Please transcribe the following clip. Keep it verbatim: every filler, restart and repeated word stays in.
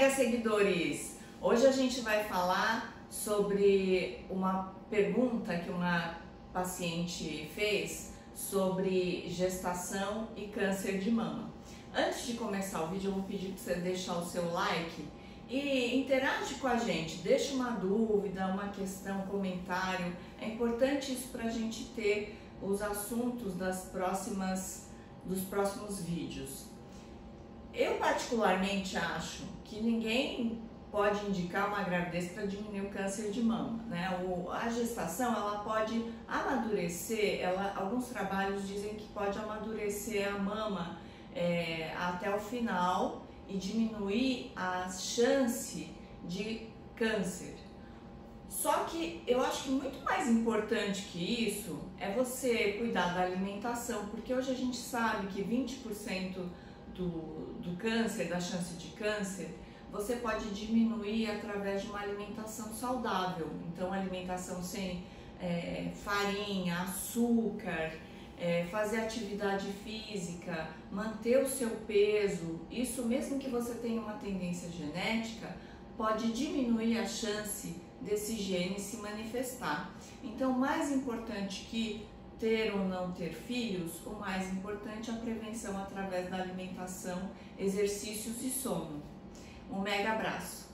mega seguidores! Hoje a gente vai falar sobre uma pergunta que uma paciente fez sobre gestação e câncer de mama. Antes de começar o vídeo, eu vou pedir para você deixar o seu like e interage com a gente, deixa uma dúvida, uma questão, um comentário. É importante isso para a gente ter os assuntos das próximas, dos próximos vídeos. Eu particularmente acho que ninguém pode indicar uma gravidez para diminuir o câncer de mama, né? O, a gestação, ela pode amadurecer, ela, alguns trabalhos dizem que pode amadurecer a mama é, até o final e diminuir a chance de câncer. Só que eu acho que muito mais importante que isso é você cuidar da alimentação, porque hoje a gente sabe que vinte por cento do, do câncer, da chance de câncer, você pode diminuir através de uma alimentação saudável. Então, alimentação sem é, farinha, açúcar, é, fazer atividade física, manter o seu peso, isso mesmo que você tenha uma tendência genética, pode diminuir a chance desse gene se manifestar. Então, mais importante que ter ou não ter filhos, o mais importante é a prevenção através da alimentação, exercícios e sono. Um mega abraço!